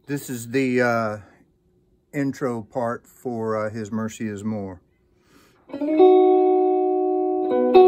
This is the intro part for His Mercy Is More.